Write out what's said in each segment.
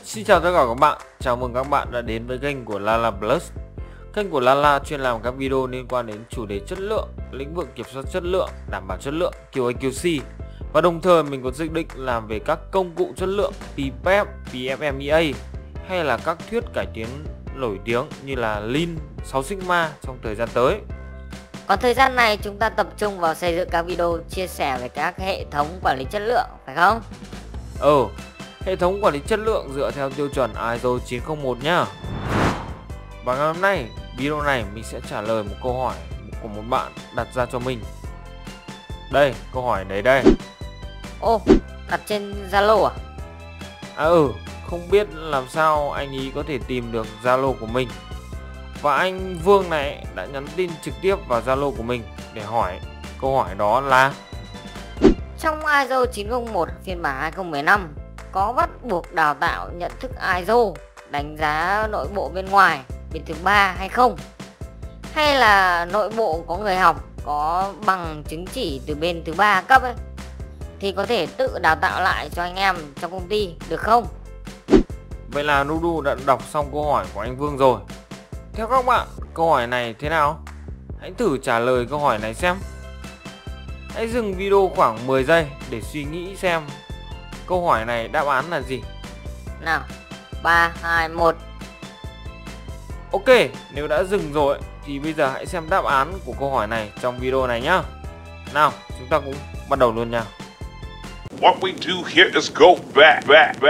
Xin chào tất cả các bạn, chào mừng các bạn đã đến với kênh của Lala Plus. Kênh của Lala chuyên làm các video liên quan đến chủ đề chất lượng, lĩnh vực kiểm soát chất lượng, đảm bảo chất lượng, QA QC. Và đồng thời mình có dự định làm về các công cụ chất lượng PPAP, PFMEA hay là các thuyết cải tiến nổi tiếng như là Lean, 6 Sigma trong thời gian tới. Còn thời gian này chúng ta tập trung vào xây dựng các video chia sẻ về các hệ thống quản lý chất lượng, phải không? Hệ thống quản lý chất lượng dựa theo tiêu chuẩn ISO 9001 nhá. Và ngày hôm nay, video này mình sẽ trả lời một câu hỏi của một bạn đặt ra cho mình. Đây, câu hỏi đấy đây. Đặt trên Zalo à? Không biết làm sao anh ý có thể tìm được Zalo của mình. Và anh Vương này đã nhắn tin trực tiếp vào Zalo của mình để hỏi câu hỏi đó là: trong ISO 901 phiên bản 2015 có bắt buộc đào tạo nhận thức ISO đánh giá nội bộ bên ngoài, bên thứ ba hay không? Hay là nội bộ có người học có bằng chứng chỉ từ bên thứ ba cấp ấy thì có thể tự đào tạo lại cho anh em trong công ty được không? Vậy là Nudu đã đọc xong câu hỏi của anh Vương rồi. Theo các bạn, câu hỏi này thế nào? Hãy thử trả lời câu hỏi này xem. Hãy dừng video khoảng 10 giây để suy nghĩ xem câu hỏi này đáp án là gì. Nào, 3, 2, 1. Ok, nếu đã dừng rồi thì bây giờ hãy xem đáp án của câu hỏi này trong video này nhá. Nào, chúng ta cũng bắt đầu luôn nha. What we do here is go back.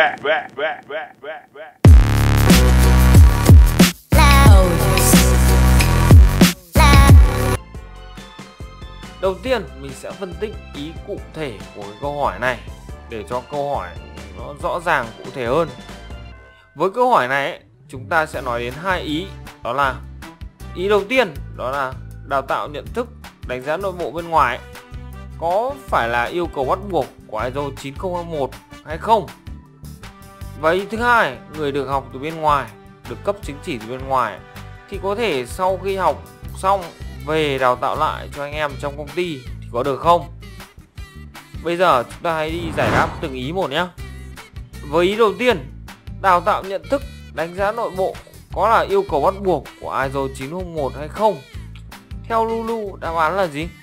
Đầu tiên mình sẽ phân tích ý cụ thể của cái câu hỏi này để cho câu hỏi nó rõ ràng cụ thể hơn. Với câu hỏi này ấy, chúng ta sẽ nói đến hai ý. Đó là ý đầu tiên, đó là đào tạo nhận thức đánh giá nội bộ bên ngoài có phải là yêu cầu bắt buộc của ISO 9001 hay không? Và ý thứ hai, người được học từ bên ngoài, được cấp chứng chỉ từ bên ngoài thì có thể sau khi học xong về đào tạo lại cho anh em trong công ty thì có được không? Bây giờ chúng ta hãy đi giải đáp từng ý một nhé. Với ý đầu tiên, đào tạo nhận thức đánh giá nội bộ có là yêu cầu bắt buộc của ISO 901 hay không? Theo Lulu, đáp án là gì?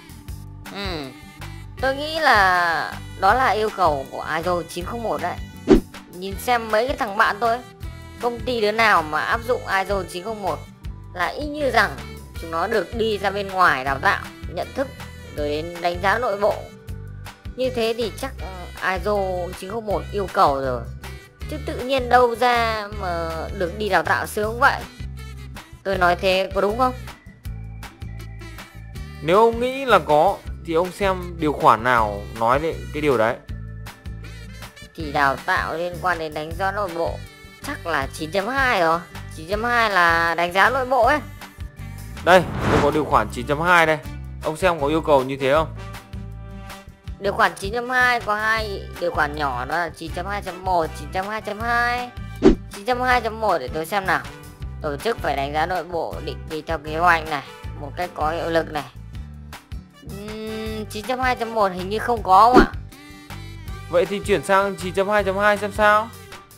Tôi nghĩ là đó là yêu cầu của ISO 901 đấy. Nhìn xem mấy cái thằng bạn tôi, công ty đứa nào mà áp dụng ISO 901 là y như rằng chúng nó được đi ra bên ngoài đào tạo nhận thức rồi đến đánh giá nội bộ. Như thế thì chắc ISO 901 yêu cầu rồi, chứ tự nhiên đâu ra mà được đi đào tạo sướng vậy. Tôi nói thế có đúng không? Nếu ông nghĩ là có thì ông xem điều khoản nào nói đến cái điều đấy. Thì đào tạo liên quan đến đánh giá nội bộ chắc là 9.2 rồi. 9.2 là đánh giá nội bộ ấy. Đây, tôi có điều khoản 9.2 đây. Ông xem có yêu cầu như thế không? Điều khoản 9.2 có hai điều khoản nhỏ, đó là 9.2.1, 9.2.2. 9.2.1 để tôi xem nào. Tổ chức phải đánh giá nội bộ định kỳ theo kế hoạch này, một cách có hiệu lực này. 9.2.1 hình như không có không ạ? Vậy thì chuyển sang 9.2.2 xem sao.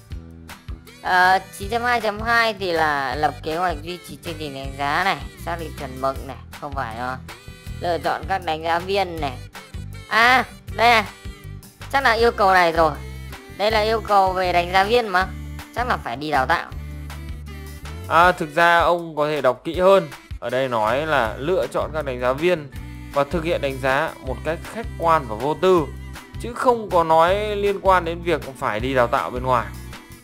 9.2.2 thì là lập kế hoạch duy trì chương trình đánh giá này, xác định chuẩn mực này, không phải đâu. Lựa chọn các đánh giá viên này. Đây này, chắc là yêu cầu này rồi. Đây là yêu cầu về đánh giá viên mà, chắc là phải đi đào tạo. Thực ra ông có thể đọc kỹ hơn. Ở đây nói là lựa chọn các đánh giá viên và thực hiện đánh giá một cách khách quan và vô tư, chứ không có nói liên quan đến việc phải đi đào tạo bên ngoài.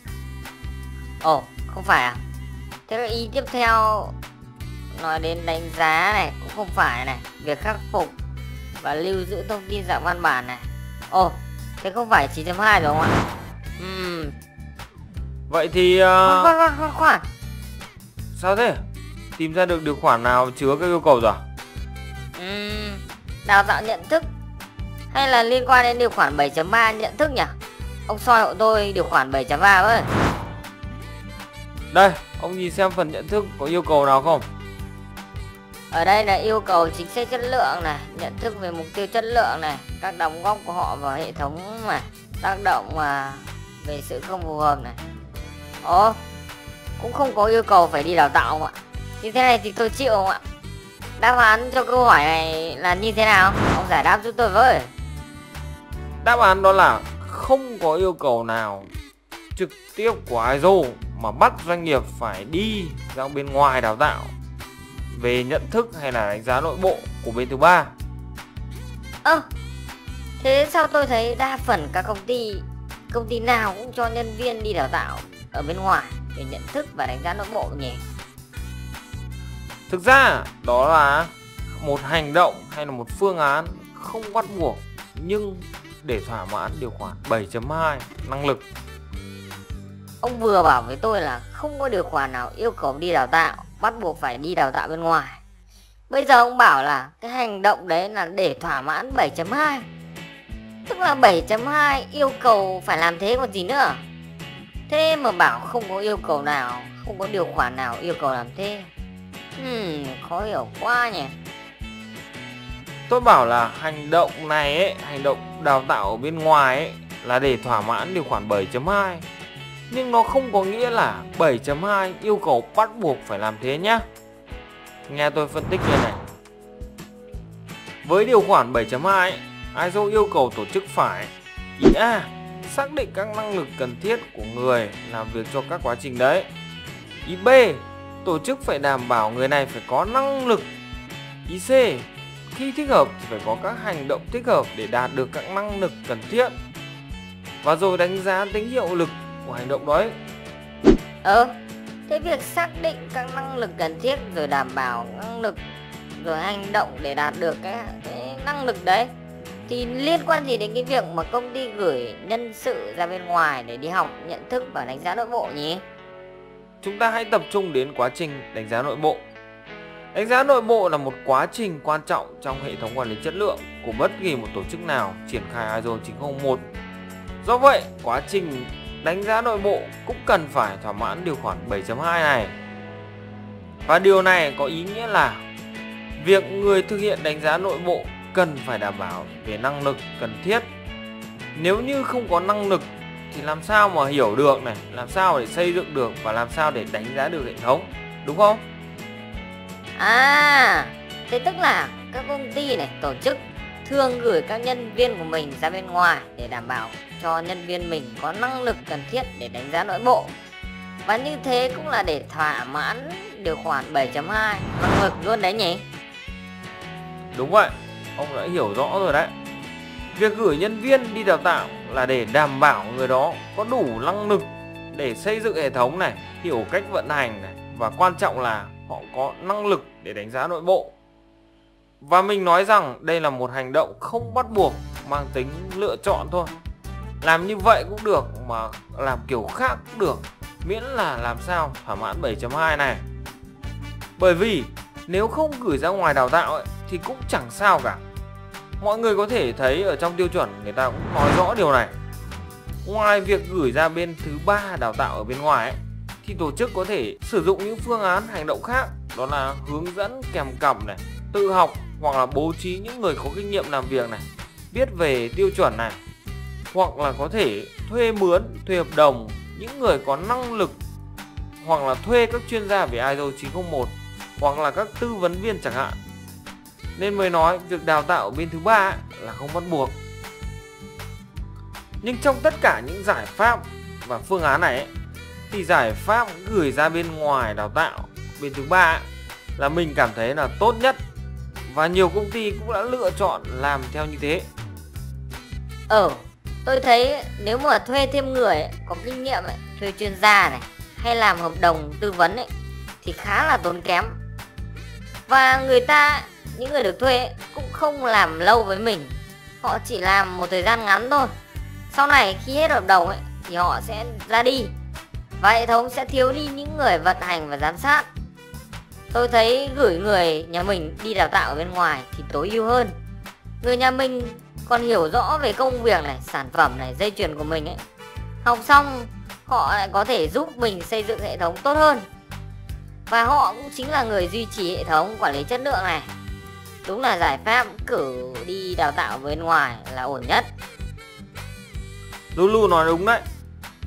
Không phải à? Thế là ý tiếp theo nói đến đánh giá này cũng không phải này, việc khắc phục và lưu giữ thông tin dạng văn bản này. Thế không phải 9.2 rồi không ạ? Vậy thì khoan. sao thế? Tìm ra được điều khoản nào chứa các yêu cầu rồi? Đào tạo nhận thức hay là liên quan đến điều khoản 7.3 nhận thức nhỉ? Ông soi hộ tôi điều khoản 7.3 với. Đây, ông nhìn xem phần nhận thức có yêu cầu nào không? Ở đây là yêu cầu chính sách chất lượng này, nhận thức về mục tiêu chất lượng này, các đóng góp của họ vào hệ thống này, tác động về sự không phù hợp này. Ồ, cũng không có yêu cầu phải đi đào tạo không ạ? Như thế này thì tôi chịu không ạ? Đáp án cho câu hỏi này là như thế nào? Ông giải đáp giúp tôi với. Đáp án đó là không có yêu cầu nào trực tiếp của ISO mà bắt doanh nghiệp phải đi ra bên ngoài đào tạo về nhận thức hay là đánh giá nội bộ của bên thứ ba. Thế sao tôi thấy đa phần các công ty nào cũng cho nhân viên đi đào tạo ở bên ngoài về nhận thức và đánh giá nội bộ nhỉ? Thực ra đó là một hành động hay là một phương án không bắt buộc, nhưng để thỏa mãn điều khoản 7.2 năng lực. Ông vừa bảo với tôi là không có điều khoản nào yêu cầu đi đào tạo, bắt buộc phải đi đào tạo bên ngoài. Bây giờ ông bảo là cái hành động đấy là để thỏa mãn 7.2. Tức là 7.2 yêu cầu phải làm thế còn gì nữa. Thế mà bảo không có yêu cầu nào, không có điều khoản nào yêu cầu làm thế. Khó hiểu quá nhỉ. Tôi bảo là hành động này ấy, hành động đào tạo ở bên ngoài ấy, là để thỏa mãn điều khoản 7.2. Nhưng nó không có nghĩa là 7.2 yêu cầu bắt buộc phải làm thế nhá. Nghe tôi phân tích như này. Với điều khoản 7.2 ấy, ISO yêu cầu tổ chức phải: ý A, xác định các năng lực cần thiết của người làm việc cho các quá trình đấy. Ý B, tổ chức phải đảm bảo người này phải có năng lực. Ý C, khi thích hợp thì phải có các hành động thích hợp để đạt được các năng lực cần thiết. Và rồi đánh giá tính hiệu lực của hành động đấy. Thế việc xác định các năng lực cần thiết rồi đảm bảo năng lực rồi hành động để đạt được cái năng lực đấy thì liên quan gì đến cái việc mà công ty gửi nhân sự ra bên ngoài để đi học nhận thức và đánh giá nội bộ nhỉ? Chúng ta hãy tập trung đến quá trình đánh giá nội bộ. Đánh giá nội bộ là một quá trình quan trọng trong hệ thống quản lý chất lượng của bất kỳ một tổ chức nào triển khai ISO 9001. Do vậy, quá trình đánh giá nội bộ cũng cần phải thỏa mãn điều khoản 7.2 này. Và điều này có ý nghĩa là việc người thực hiện đánh giá nội bộ cần phải đảm bảo về năng lực cần thiết. Nếu như không có năng lực thì làm sao mà hiểu được này, làm sao để xây dựng được và làm sao để đánh giá được hệ thống, đúng không? Thế tức là các công ty này, tổ chức thường gửi các nhân viên của mình ra bên ngoài để đảm bảo cho nhân viên mình có năng lực cần thiết để đánh giá nội bộ. Và như thế cũng là để thỏa mãn điều khoản 7.2 năng lực luôn đấy nhỉ? Đúng vậy, ông đã hiểu rõ rồi đấy. Việc gửi nhân viên đi đào tạo là để đảm bảo người đó có đủ năng lực để xây dựng hệ thống này, hiểu cách vận hành này, và quan trọng là họ có năng lực để đánh giá nội bộ. Và mình nói rằng đây là một hành động không bắt buộc, mang tính lựa chọn thôi. Làm như vậy cũng được mà làm kiểu khác cũng được, miễn là làm sao thỏa mãn 7.2 này. Bởi vì nếu không gửi ra ngoài đào tạo ấy, thì cũng chẳng sao cả. Mọi người có thể thấy ở trong tiêu chuẩn người ta cũng nói rõ điều này. Ngoài việc gửi ra bên thứ ba đào tạo ở bên ngoài ấy, thì tổ chức có thể sử dụng những phương án hành động khác, đó là hướng dẫn kèm cặp này, tự học hoặc là bố trí những người có kinh nghiệm làm việc này, biết về tiêu chuẩn này, hoặc là có thể thuê mướn, thuê hợp đồng những người có năng lực, hoặc là thuê các chuyên gia về ISO 9001 hoặc là các tư vấn viên chẳng hạn. Nên mới nói việc đào tạo ở bên thứ ba là không bắt buộc. Nhưng trong tất cả những giải pháp và phương án này thì giải pháp gửi ra bên ngoài đào tạo bên thứ ba là mình cảm thấy là tốt nhất, và nhiều công ty cũng đã lựa chọn làm theo như thế. Tôi thấy nếu mà thuê thêm người có kinh nghiệm thuê chuyên gia này hay làm hợp đồng tư vấn thì khá là tốn kém. Và những người được thuê cũng không làm lâu với mình, họ chỉ làm một thời gian ngắn thôi. Sau này khi hết hợp đồng thì họ sẽ ra đi và hệ thống sẽ thiếu đi những người vận hành và giám sát. Tôi thấy gửi người nhà mình đi đào tạo ở bên ngoài thì tối ưu hơn. Người nhà mình còn hiểu rõ về công việc này, sản phẩm này, dây chuyền của mình học xong họ lại có thể giúp mình xây dựng hệ thống tốt hơn. Và họ cũng chính là người duy trì hệ thống quản lý chất lượng này. Đúng là giải pháp cử đi đào tạo bên ngoài là ổn nhất. Lulu nói đúng đấy.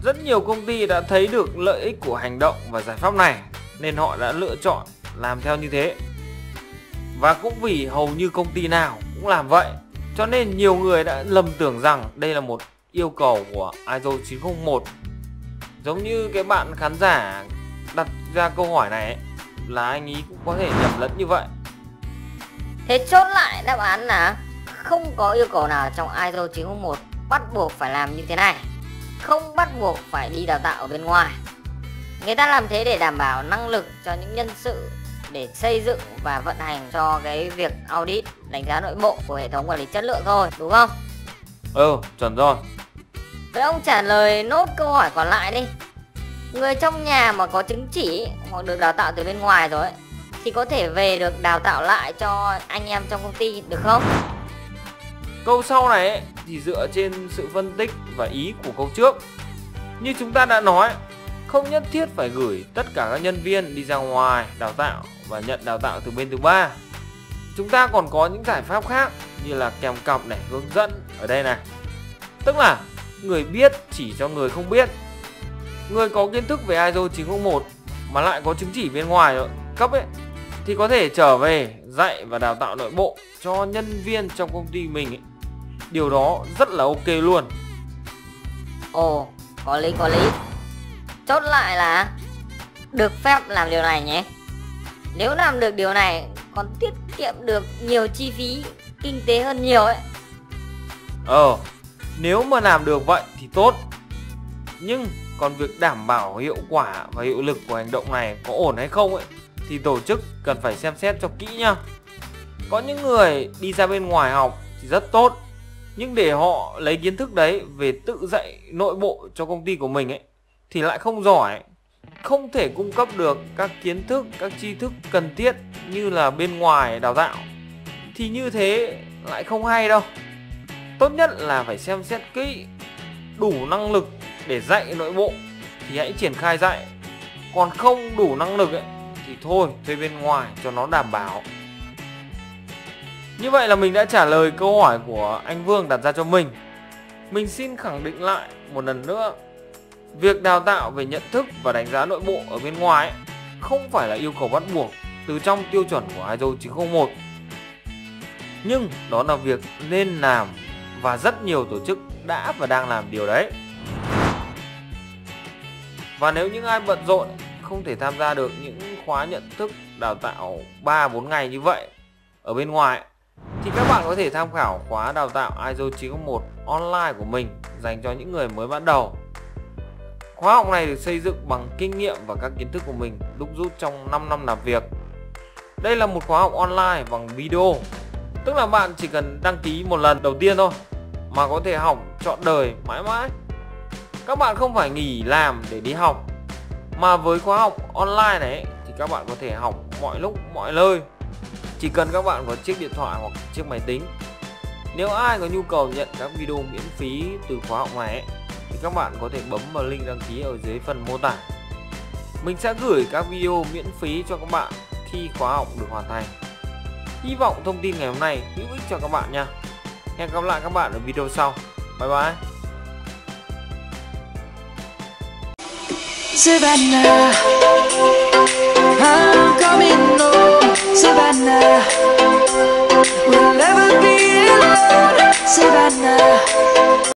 Rất nhiều công ty đã thấy được lợi ích của hành động và giải pháp này nên họ đã lựa chọn làm theo như thế. Và cũng vì hầu như công ty nào cũng làm vậy, cho nên nhiều người đã lầm tưởng rằng đây là một yêu cầu của ISO 901. Giống như cái bạn khán giả đặt ra câu hỏi này ấy, là anh ý cũng có thể nhầm lẫn như vậy. Thế chốt lại đáp án là không có yêu cầu nào trong ISO 901 bắt buộc phải làm như thế này. Không bắt buộc phải đi đào tạo ở bên ngoài. Người ta làm thế để đảm bảo năng lực cho những nhân sự để xây dựng và vận hành cho cái việc audit, đánh giá nội bộ của hệ thống quản lý chất lượng thôi, đúng không? Chuẩn rồi. Vậy ông trả lời nốt câu hỏi còn lại đi. Người trong nhà mà có chứng chỉ hoặc được đào tạo từ bên ngoài rồi ấy, thì có thể về được đào tạo lại cho anh em trong công ty được không? Câu sau này ấy, thì dựa trên sự phân tích và ý của câu trước. Như chúng ta đã nói, không nhất thiết phải gửi tất cả các nhân viên đi ra ngoài đào tạo và nhận đào tạo từ bên thứ ba. Chúng ta còn có những giải pháp khác như là kèm cặp này, hướng dẫn ở đây này. Tức là người biết chỉ cho người không biết. Người có kiến thức về ISO 901 mà lại có chứng chỉ bên ngoài cấp ấy thì có thể trở về dạy và đào tạo nội bộ cho nhân viên trong công ty mình ấy. Điều đó rất là ok luôn. Ồ, có lý. Chốt lại là được phép làm điều này nhé. Nếu làm được điều này còn tiết kiệm được nhiều chi phí kinh tế hơn nhiều ấy. Nếu mà làm được vậy thì tốt. Nhưng còn việc đảm bảo hiệu quả và hiệu lực của hành động này có ổn hay không ấy thì tổ chức cần phải xem xét cho kỹ nha. Có những người đi ra bên ngoài học thì rất tốt, nhưng để họ lấy kiến thức đấy về tự dạy nội bộ cho công ty của mình ấy thì lại không giỏi, không thể cung cấp được các kiến thức, các tri thức cần thiết như là bên ngoài đào tạo. Thì như thế lại không hay đâu. Tốt nhất là phải xem xét kỹ, đủ năng lực để dạy nội bộ thì hãy triển khai dạy. Còn không đủ năng lực ấy, thì thôi thuê bên ngoài cho nó đảm bảo. Như vậy là mình đã trả lời câu hỏi của anh Vương đặt ra cho mình. Mình xin khẳng định lại một lần nữa, việc đào tạo về nhận thức và đánh giá nội bộ ở bên ngoài ấy, không phải là yêu cầu bắt buộc từ trong tiêu chuẩn của ISO 901. Nhưng đó là việc nên làm và rất nhiều tổ chức đã và đang làm điều đấy. Và nếu những ai bận rộn không thể tham gia được những khóa nhận thức đào tạo 3-4 ngày như vậy ở bên ngoài thì các bạn có thể tham khảo khóa đào tạo ISO 901 online của mình dành cho những người mới bắt đầu. Khóa học này được xây dựng bằng kinh nghiệm và các kiến thức của mình đúc rút trong 5 năm làm việc. Đây là một khóa học online bằng video, tức là bạn chỉ cần đăng ký một lần đầu tiên thôi mà có thể học trọn đời mãi mãi. Các bạn không phải nghỉ làm để đi học, mà với khóa học online này thì các bạn có thể học mọi lúc mọi nơi, chỉ cần các bạn có chiếc điện thoại hoặc chiếc máy tính. Nếu ai có nhu cầu nhận các video miễn phí từ khóa học này thì các bạn có thể bấm vào link đăng ký ở dưới phần mô tả. Mình sẽ gửi các video miễn phí cho các bạn khi khóa học được hoàn thành. Hy vọng thông tin ngày hôm nay hữu ích cho các bạn nha. Hẹn gặp lại các bạn ở video sau. Bye bye. Savannah, I'm coming home. Savannah, we'll never be alone. Savannah.